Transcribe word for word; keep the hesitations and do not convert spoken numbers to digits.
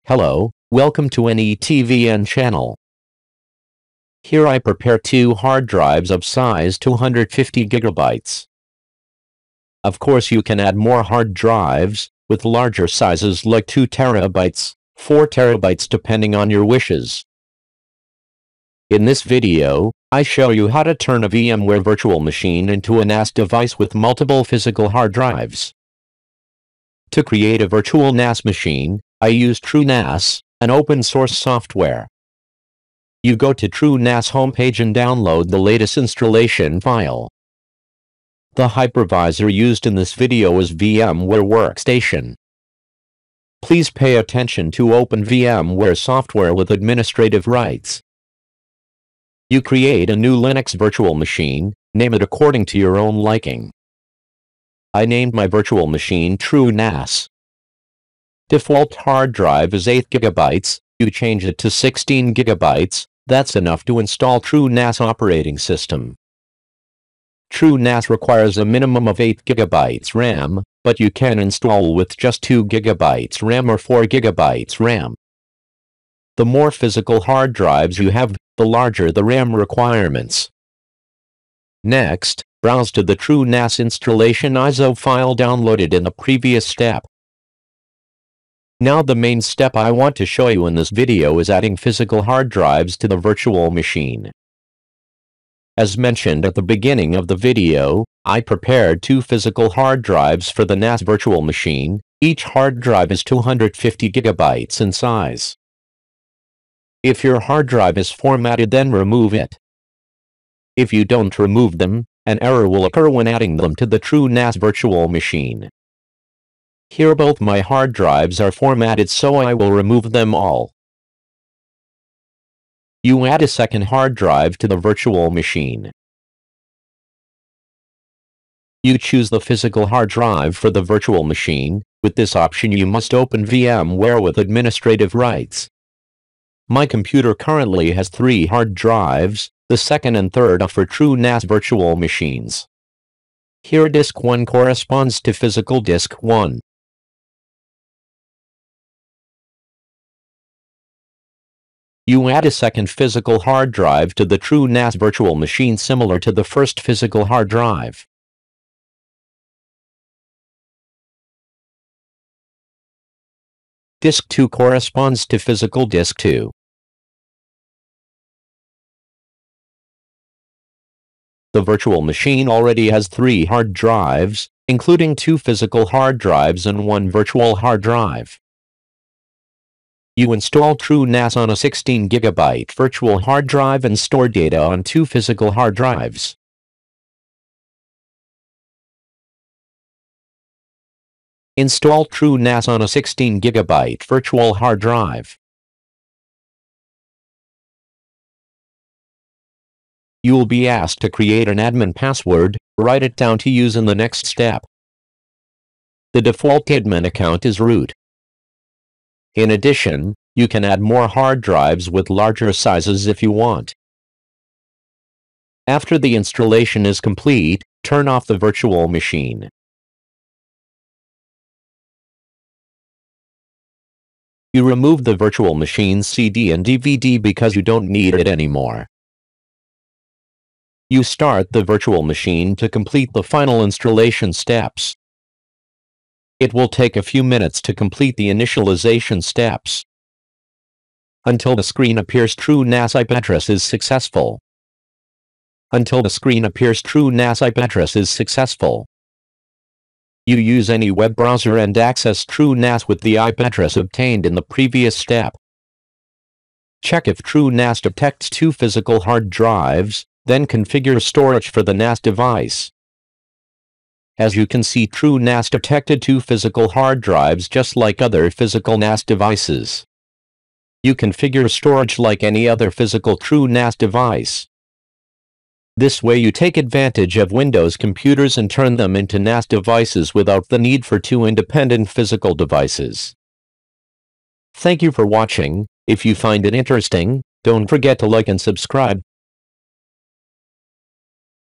Hello, welcome to N E T V N channel. Here I prepare two hard drives of size two hundred fifty gigabytes. Of course you can add more hard drives, with larger sizes like two terabytes, four terabytes depending on your wishes. In this video, I show you how to turn a VMware virtual machine into a N A S device with multiple physical hard drives. To create a virtual N A S machine, I use TrueNAS, an open-source software. You go to TrueNAS homepage and download the latest installation file. The hypervisor used in this video is VMware Workstation. Please pay attention to open VMware software with administrative rights. You create a new Linux virtual machine, name it according to your own liking. I named my virtual machine TrueNAS. Default hard drive is eight gigabytes, you change it to sixteen gigabytes, that's enough to install TrueNAS operating system. TrueNAS requires a minimum of eight gigabytes RAM, but you can install with just two gigabytes RAM or four gigabytes RAM. The more physical hard drives you have, the larger the RAM requirements. Next, browse to the TrueNAS installation I S O file downloaded in the previous step. Now the main step I want to show you in this video is adding physical hard drives to the virtual machine. As mentioned at the beginning of the video, I prepared two physical hard drives for the N A S virtual machine. Each hard drive is two hundred fifty gigabytes in size. If your hard drive is formatted, then remove it. If you don't remove them, an error will occur when adding them to the TrueNAS virtual machine. Here both my hard drives are formatted, so I will remove them all. You add a second hard drive to the virtual machine. You choose the physical hard drive for the virtual machine. With this option you must open VMware with administrative rights. My computer currently has three hard drives, the second and third are for TrueNAS virtual machines. Here disk one corresponds to physical disk one. You add a second physical hard drive to the TrueNAS virtual machine similar to the first physical hard drive. Disk two corresponds to physical disk two. The virtual machine already has three hard drives, including two physical hard drives and one virtual hard drive. You install TrueNAS on a sixteen gigabyte virtual hard drive and store data on two physical hard drives. Install TrueNAS on a sixteen gigabyte virtual hard drive. You will be asked to create an admin password. Write it down to use in the next step. The default admin account is root. In addition, you can add more hard drives with larger sizes if you want. After the installation is complete, turn off the virtual machine. You remove the virtual machine's C D and D V D because you don't need it anymore. You start the virtual machine to complete the final installation steps. It will take a few minutes to complete the initialization steps. Until the screen appears TrueNAS I P address is successful. Until the screen appears TrueNAS I P address is successful. You use any web browser and access TrueNAS with the I P address obtained in the previous step. Check if TrueNAS detects two physical hard drives, then configure storage for the N A S device. As you can see, TrueNAS detected two physical hard drives just like other physical N A S devices. You configure storage like any other physical TrueNAS device. This way you take advantage of Windows computers and turn them into N A S devices without the need for two independent physical devices. Thank you for watching. If you find it interesting, don't forget to like and subscribe.